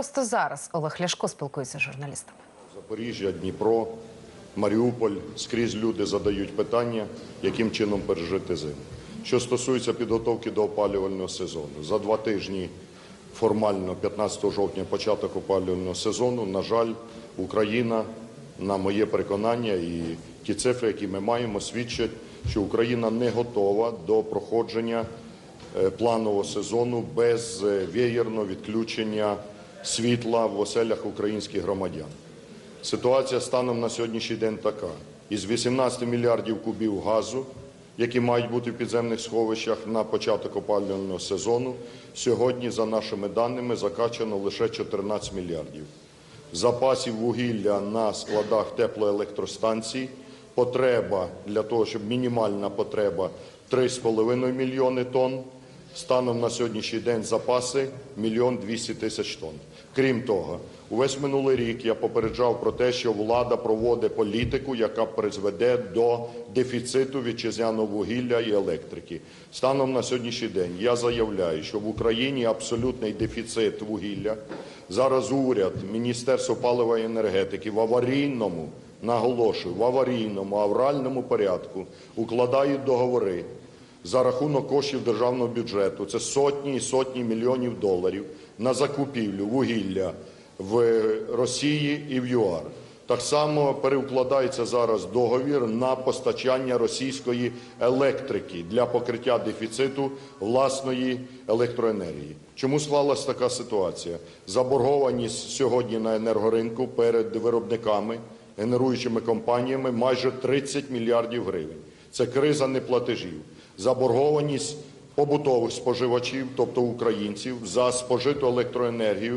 просто зараз Олег Ляшко спілкується з журналістами. Запоріжжя, Дніпро, Маріуполь – скрізь люди задають питання, яким чином пережити зиму. Що стосується підготовки до опалювального сезону, за 2 тижні формально 15 жовтня початок опалювального сезону, на жаль, Україна, на моє переконання, і ті цифри, які ми маємо, свідчать, що Україна не готова до проходження планового сезону без веєрного відключення світла в оселях українських громадян. Ситуація станом на сьогоднішній день така. Із 18 мільярдів кубів газу, які мають бути в підземних сховищах на початок опалювального сезону, сьогодні, за нашими даними, закачано лише 14 мільярдів. Запасів вугілля на складах теплоелектростанцій потреба для того, щоб мінімальна потреба 3,5 мільйони тонн. Станом на сьогоднішній день запаси 1 мільйон 200 тисяч тонн. Крім того, увесь минулий рік я попереджав про те, що влада проводить політику, яка призведе до дефіциту вітчизняного вугілля і електрики. Станом на сьогоднішній день я заявляю, що в Україні абсолютний дефіцит вугілля. Зараз уряд, Міністерство палива і енергетики в аварійному, наголошую, в аварійному, авральному порядку укладають договори за рахунок коштів державного бюджету, це сотні і сотні мільйонів доларів, на закупівлю вугілля в Росії і в ЮАР. Так само переукладається зараз договір на постачання російської електрики для покриття дефіциту власної електроенергії. Чому склалась така ситуація? Заборгованість сьогодні на енергоринку перед виробниками, генеруючими компаніями майже 30 мільярдів гривень. Це криза неплатежів. Заборгованість побутових споживачів, тобто українців, за спожиту електроенергію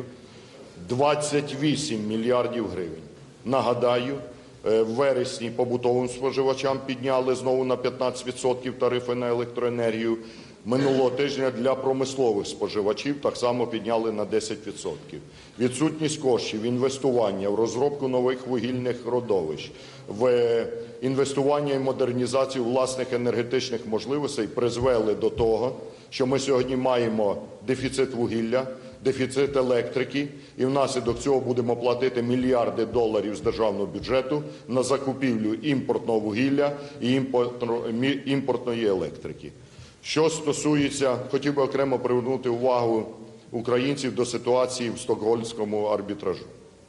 28 мільярдів гривень. Нагадаю, в вересні побутовим споживачам підняли знову на 15% тарифи на електроенергію. Минулого тижня для промислових споживачів так само підняли на 10%. Відсутність коштів інвестування в розробку нових вугільних родовищ, в інвестування і модернізацію власних енергетичних можливостей призвели до того, що ми сьогодні маємо дефіцит вугілля, дефіцит електрики, і внаслідок цього будемо платити мільярди доларів з державного бюджету на закупівлю імпортного вугілля і імпортної електрики. Що стосується, хотів би окремо привернути увагу українців до ситуації в Стокгольмському арбітражу.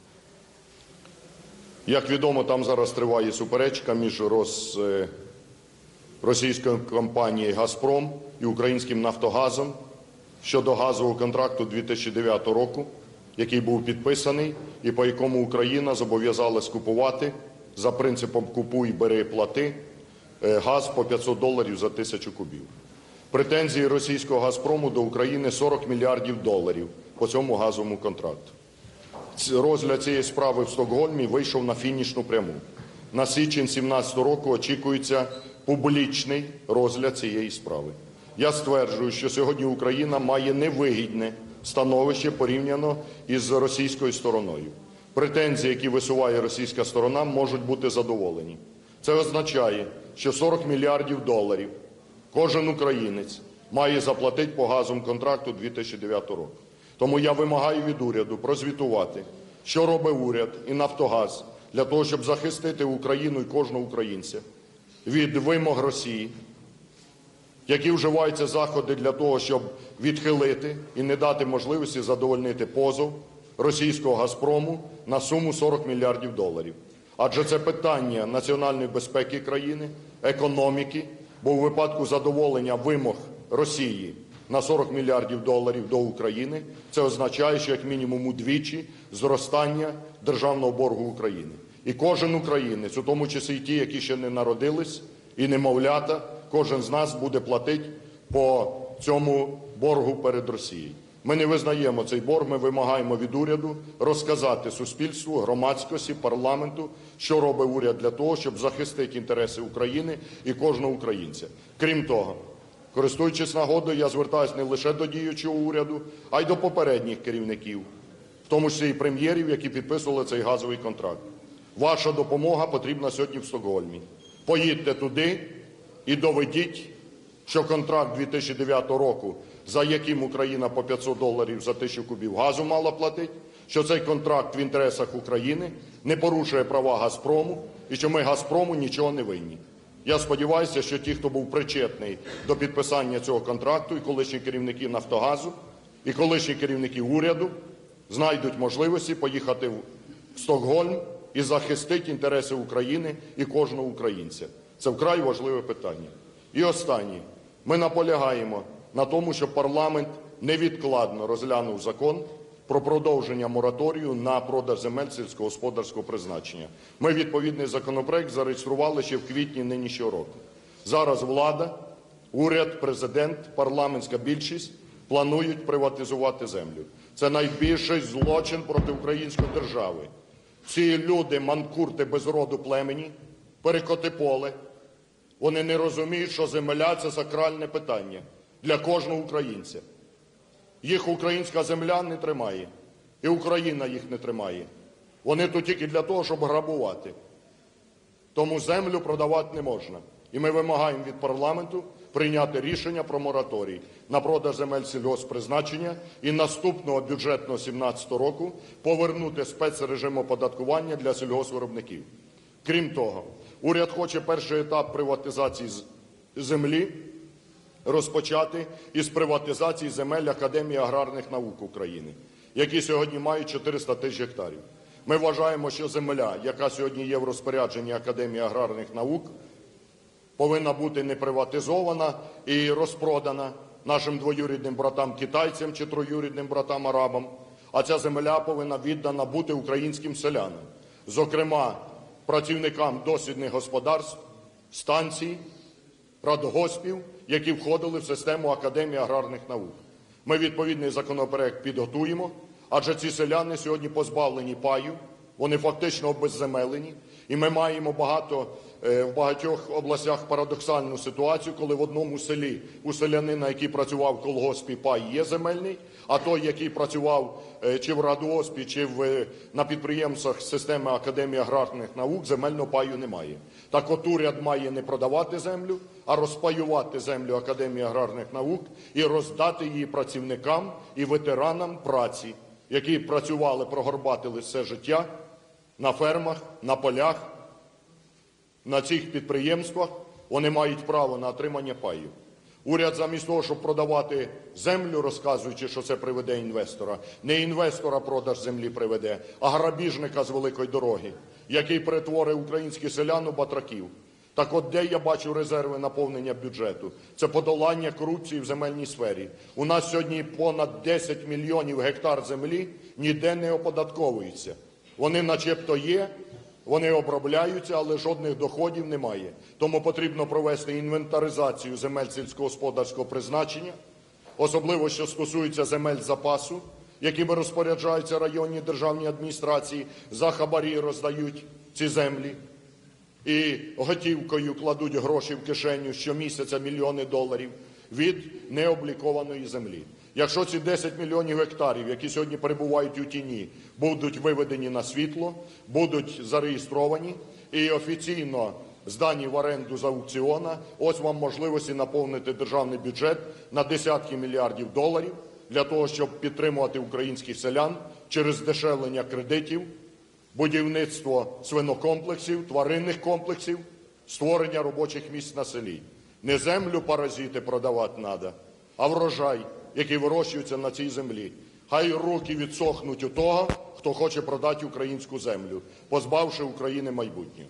Як відомо, там зараз триває суперечка між російською компанією «Газпром» і українським «Нафтогазом» щодо газового контракту 2009 року, який був підписаний і по якому Україна зобов'язалась купувати за принципом «купуй, бери, плати» газ по $500 за 1000 кубів. Претензії російського «Газпрому» до України 40 мільярдів доларів по цьому газовому контракту. Розгляд цієї справи в Стокгольмі вийшов на фінішну пряму. На січень 2017 року очікується публічний розгляд цієї справи. Я стверджую, що сьогодні Україна має невигідне становище порівняно із російською стороною. Претензії, які висуває російська сторона, можуть бути задоволені. Це означає, що 40 мільярдів доларів кожен українець має заплатити по газовому контракту 2009 року. Тому я вимагаю від уряду прозвітувати, що робить уряд і «Нафтогаз» для того, щоб захистити Україну і кожного українця від вимог Росії, які вживаються заходи для того, щоб відхилити і не дати можливості задовольнити позов російського «Газпрому» на суму 40 мільярдів доларів. Адже це питання національної безпеки країни, економіки, бо у випадку задоволення вимог Росії на 40 мільярдів доларів до України це означає, що як мінімум удвічі зростання державного боргу України. І кожен українець, у тому числі і ті, які ще не народились, і немовлята, кожен з нас буде платити по цьому боргу перед Росією. Ми не визнаємо цей борг, ми вимагаємо від уряду розказати суспільству, громадськості, парламенту, що робить уряд для того, щоб захистити інтереси України і кожного українця. Крім того, користуючись нагодою, я звертаюся не лише до діючого уряду, а й до попередніх керівників, в тому числі і прем'єрів, які підписували цей газовий контракт. Ваша допомога потрібна сьогодні в Стокгольмі. Поїдьте туди і доведіть, що контракт 2009 року, за яким Україна по $500 за 1000 кубів газу мала платити, що цей контракт в інтересах України не порушує права «Газпрому» і що ми «Газпрому» нічого не винні. Я сподіваюся, що ті, хто був причетний до підписання цього контракту, і колишні керівники «Нафтогазу», і колишні керівники уряду, знайдуть можливості поїхати в Стокгольм і захистити інтереси України і кожного українця. Це вкрай важливе питання. І останнє. Ми наполягаємо на тому, щоб парламент невідкладно розглянув закон про продовження мораторію на продаж земель сільськогосподарського призначення. Ми відповідний законопроект зареєстрували ще в квітні нинішнього року. Зараз влада, уряд, президент, парламентська більшість планують приватизувати землю. Це найбільший злочин проти української держави. Ці люди, манкурти без роду племені, перекоти поле, вони не розуміють, що земля – це сакральне питання для кожного українця. Їх українська земля не тримає, і Україна їх не тримає. Вони тут тільки для того, щоб грабувати. Тому землю продавати не можна. І ми вимагаємо від парламенту прийняти рішення про мораторій на продаж земель сільгосппризначення і наступного бюджетного 2017 року повернути спецрежим оподаткування для сільгоспвиробників. Крім того, уряд хоче перший етап приватизації землі розпочати із приватизації земель Академії аграрних наук України, які сьогодні мають 400 тисяч гектарів. Ми вважаємо, що земля, яка сьогодні є в розпорядженні Академії аграрних наук, повинна бути не приватизована і розпродана нашим двоюрідним братам-китайцям чи троюрідним братам-арабам, а ця земля повинна віддана бути українським селянам, зокрема працівникам дослідних господарств, станцій, радгоспів, які входили в систему Академії аграрних наук. Ми відповідний законопроект підготуємо, адже ці селяни сьогодні позбавлені паю, вони фактично обезземелені, і ми маємо в багатьох областях парадоксальну ситуацію, коли в одному селі у селянина, який працював в колгоспі, пай є земельний, а той, який працював чи в радгоспі, чи на підприємствах системи Академії аграрних наук, земельного паю немає. Так от уряд має не продавати землю, а розпаювати землю Академії аграрних наук і роздати її працівникам і ветеранам праці, які працювали, прогорбатили все життя на фермах, на полях, на цих підприємствах. Вони мають право на отримання паю. Уряд замість того, щоб продавати землю, розказуючи, що це приведе інвестора, не інвестора продаж землі приведе, а грабіжника з великої дороги, який перетворить українських селян у батраків. Так от де я бачу резерви наповнення бюджету? Це подолання корупції в земельній сфері. У нас сьогодні понад 10 мільйонів гектар землі ніде не оподатковуються. Вони начебто є, вони обробляються, але жодних доходів немає. Тому потрібно провести інвентаризацію земель сільськогосподарського призначення, особливо, що стосується земель запасу, якими розпоряджаються районні державні адміністрації, за хабарі роздають ці землі і готівкою кладуть гроші в кишеню щомісяця мільйони доларів від необлікованої землі. Якщо ці 10 мільйонів гектарів, які сьогодні перебувають у тіні, будуть виведені на світло, будуть зареєстровані і офіційно здані в оренду з аукціону, ось вам можливості наповнити державний бюджет на десятки мільярдів доларів для того, щоб підтримувати українських селян через здешевлення кредитів, будівництво свинокомплексів, тваринних комплексів, створення робочих місць на селі. Не землю паразити продавати треба, а врожай, який вирощується на цій землі. Хай руки відсохнуть у того, хто хоче продати українську землю, позбавши України майбутнього.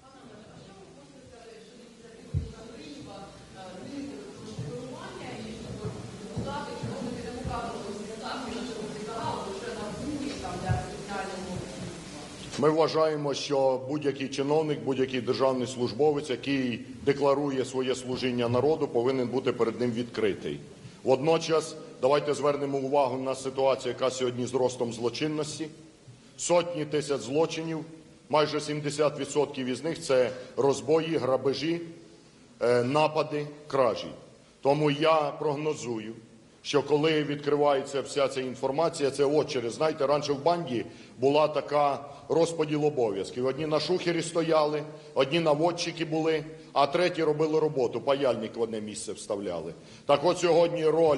Ми вважаємо, що будь-який чиновник, будь-який державний службовець, який декларує своє служіння народу, повинен бути перед ним відкритий. Водночас, давайте звернемо увагу на ситуацію, яка сьогодні з ростом злочинності. Сотні тисяч злочинів, майже 70% із них – це розбої, грабежі, напади, кражі. Тому я прогнозую, що коли відкривається вся ця інформація, це очередь. Знаєте, раніше в банді була така розподіл обов'язків. Одні на шухері стояли, одні наводчики були, а треті робили роботу, паяльник в одне місце вставляли. Так от сьогодні роль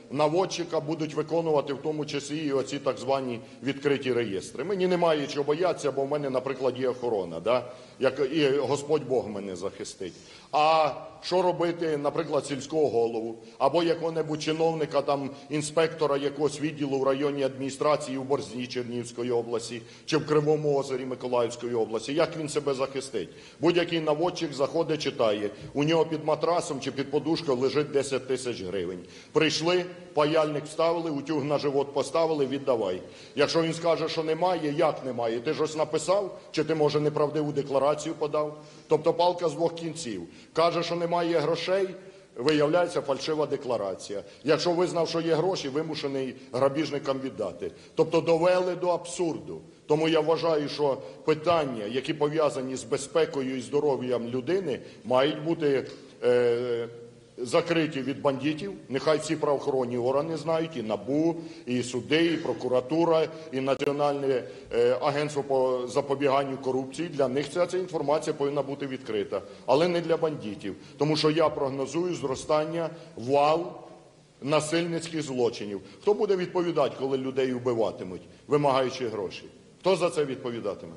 наводчика будуть виконувати в тому числі і оці так звані відкриті реєстри. Мені немає чого боятися, бо в мене, наприклад, є охорона, да? І Господь Бог мене захистить. А що робити, наприклад, сільського голову або якого-небудь чиновника, там, інспектора якогось відділу в районній адміністрації у Борзні Чернігівської області чи в Кривому Озері Миколаївської області? Як він себе захистить? Будь-який наводчик заходить, читає, у нього під матрасом чи під подушкою лежить 10 тисяч гривень. Прийшли, паяльник вставили, утюг на живот поставили, віддавай. Якщо він скаже, що немає, як немає? Ти ж ось написав? Чи ти, може, неправдиву декларацію подав? Тобто палка з двох кінців. Каже, що немає грошей, виявляється фальшива декларація. Якщо визнав, що є гроші, вимушений грабіжникам віддати. Тобто довели до абсурду. Тому я вважаю, що питання, які пов'язані з безпекою і здоров'ям людини, мають бути закриті від бандитів. Нехай всі правоохоронні органи знають, і НАБУ, і суди, і прокуратура, і Національне агентство по запобіганню корупції. Для них ця інформація повинна бути відкрита. Але не для бандитів. Тому що я прогнозую зростання, вал насильницьких злочинів. Хто буде відповідати, коли людей вбиватимуть, вимагаючи гроші? Хто за це відповідатиме?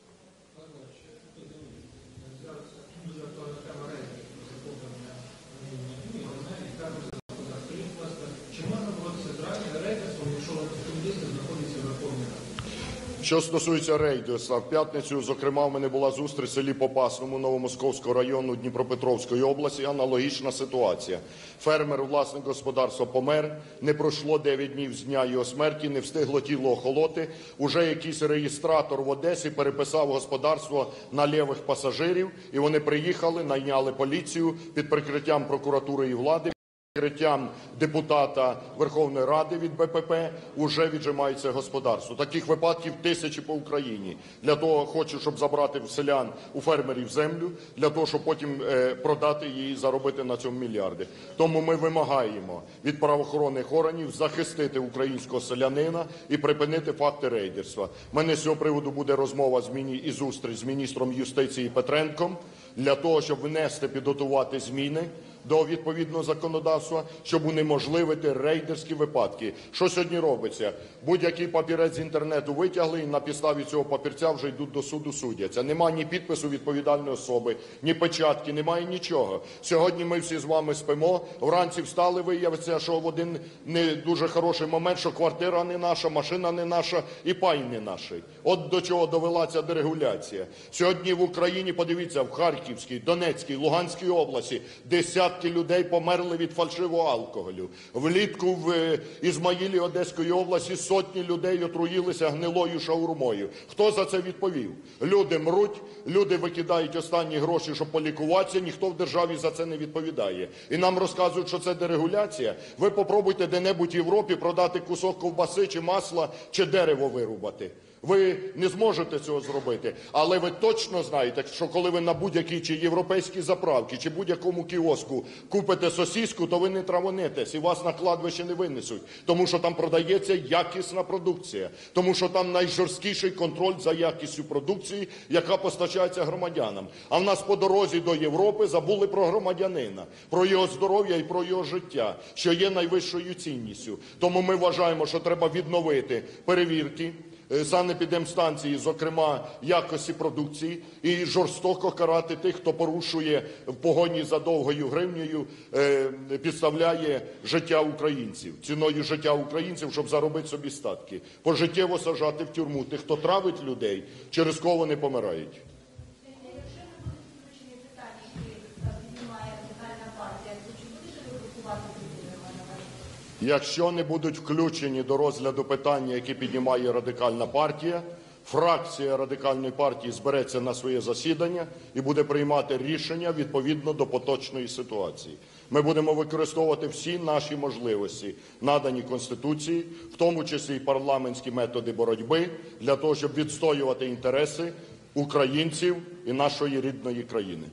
Що стосується рейдерства, в п'ятницю, зокрема, в мене була зустріч в селі Попасному Новомосковського району Дніпропетровської області. Аналогічна ситуація. Фермер, власник господарства, помер. Не пройшло 9 днів з дня його смерті, не встигло тіло охолоти. Уже якийсь реєстратор в Одесі переписав господарство на лівих пасажирів. І вони приїхали, найняли поліцію під прикриттям прокуратури і влади. Прикриттям депутата Верховної Ради від БПП уже віджимається господарство. Таких випадків тисячі по Україні. Для того хочу, щоб забрати в селян, у фермерів землю, для того, щоб потім продати її і заробити на цьому мільярди. Тому ми вимагаємо від правоохоронних органів захистити українського селянина і припинити факти рейдерства. У мене з цього приводу буде розмова і зустріч з міністром юстиції Петренком для того, щоб внести, підготувати зміни до відповідного законодавства, щоб унеможливити рейдерські випадки. Що сьогодні робиться? Будь-який папірець з інтернету витягли і на підставі цього папірця вже йдуть до суду, судяться. Нема ні підпису відповідальної особи, ні печатки, немає нічого. Сьогодні ми всі з вами спимо, вранці встали, виявиться, що в один не дуже хороший момент, що квартира не наша, машина не наша і пай не наш. От до чого довела ця дерегуляція. Сьогодні в Україні, подивіться, в Харківській, Донецькій, Луганській області десятки людей померли від фальшивого алкоголю. Влітку в Ізмаїлі Одеської області сотні людей отруїлися гнилою шаурмою. Хто за це відповів? Люди мруть, люди викидають останні гроші, щоб полікуватися, ніхто в державі за це не відповідає. І нам розказують, що це дерегуляція. Ви попробуйте де-небудь в Європі продати кусок ковбаси чи масла, чи дерево вирубати. Ви не зможете цього зробити, але ви точно знаєте, що коли ви на будь-якій чи європейській заправці, чи будь-якому кіоску купите сосиску, то ви не травонитесь і вас на кладбище не винесуть, тому що там продається якісна продукція, тому що там найжорсткіший контроль за якістю продукції, яка постачається громадянам. А в нас по дорозі до Європи забули про громадянина, про його здоров'я і про його життя, що є найвищою цінністю. Тому ми вважаємо, що треба відновити перевірки санепідемстанції, зокрема, якості продукції, і жорстоко карати тих, хто порушує в погоні за довгою гривнею, підставляє життя українців, ціною життя українців, щоб заробити собі статки. Пожиттєво сажати в тюрму тих, хто травить людей, через кого вони помирають. Якщо не будуть включені до розгляду питання, які піднімає Радикальна партія, фракція Радикальної партії збереться на своє засідання і буде приймати рішення відповідно до поточної ситуації. Ми будемо використовувати всі наші можливості, надані Конституції, в тому числі і парламентські методи боротьби, для того, щоб відстоювати інтереси українців і нашої рідної країни.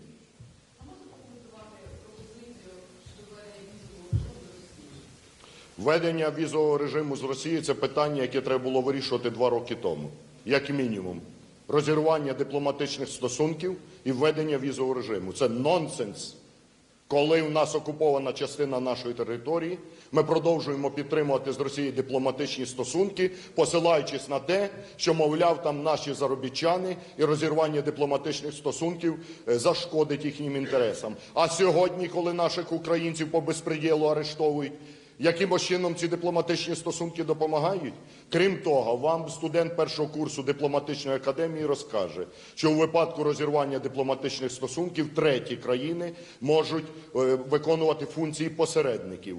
Введення візового режиму з Росії – це питання, яке треба було вирішувати 2 роки тому, як мінімум. Розірвання дипломатичних стосунків і введення візового режиму – це нонсенс. Коли в нас окупована частина нашої території, ми продовжуємо підтримувати з Росією дипломатичні стосунки, посилаючись на те, що, мовляв, там наші заробітчани і розірвання дипломатичних стосунків зашкодить їхнім інтересам. А сьогодні, коли наших українців по безпреділу арештовують, якимось чином ці дипломатичні стосунки допомагають? Крім того, вам студент першого курсу дипломатичної академії розкаже, що у випадку розірвання дипломатичних стосунків треті країни можуть виконувати функції посередників.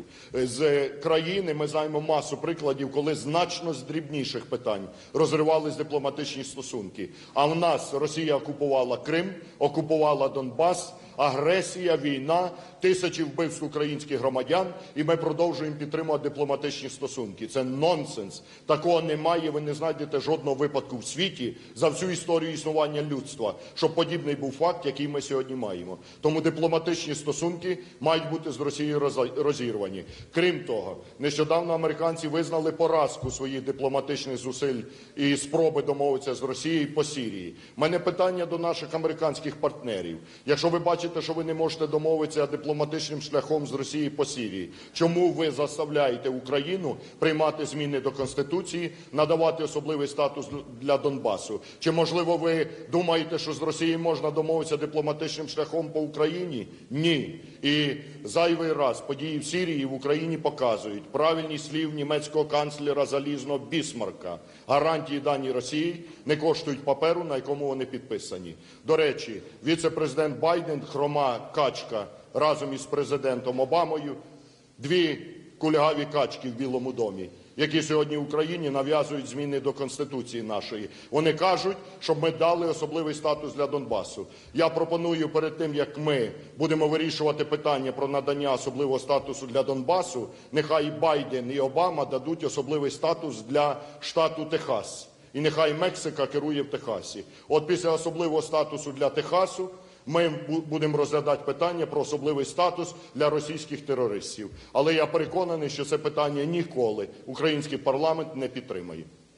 З країни ми знаємо масу прикладів, коли значно з дрібніших питань розривались дипломатичні стосунки. А в нас Росія окупувала Крим, окупувала Донбас, агресія, війна, тисячі вбивств українських громадян, і ми продовжуємо підтримувати дипломатичні стосунки. Це нонсенс. Такого немає, ви не знайдете жодного випадку в світі за всю історію існування людства, щоб подібний був факт, який ми сьогодні маємо. Тому дипломатичні стосунки мають бути з Росією розірвані. Крім того, нещодавно американці визнали поразку своїх дипломатичних зусиль і спроби домовитися з Росією по Сирії. У мене питання до наших американських партнерів. Якщо ви бачите, що ви не можете домовитися дипломатичним шляхом з Росією по Сирії, чому ви заставляєте Україну приймати зміни до Конституції, надавати особливий статус для Донбасу? Чи, можливо, ви думаєте, що з Росією можна домовитися дипломатичним шляхом по Україні? Ні. І зайвий раз події в Сирії і в Україні показують правильність слів німецького канцлера залізного Бісмарка. Гарантії, дані Росії, не коштують паперу, на якому вони підписані. До речі, віце-президент Байден, хрома качка, разом із президентом Обамою, дві кульгаві качки в Білому домі, які сьогодні в Україні нав'язують зміни до Конституції нашої. Вони кажуть, щоб ми дали особливий статус для Донбасу. Я пропоную перед тим, як ми будемо вирішувати питання про надання особливого статусу для Донбасу, нехай Байден і Обама дадуть особливий статус для штату Техас. І нехай Мексика керує в Техасі. От після особливого статусу для Техасу ми будемо розглядати питання про особливий статус для російських терористів. Але я переконаний, що це питання ніколи український парламент не підтримає.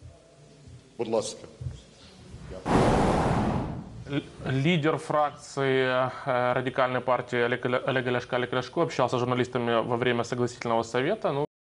Будь ласка. Лидер фракции радикальной партии Олег Ляшко общался с журналистами во время согласительного совета.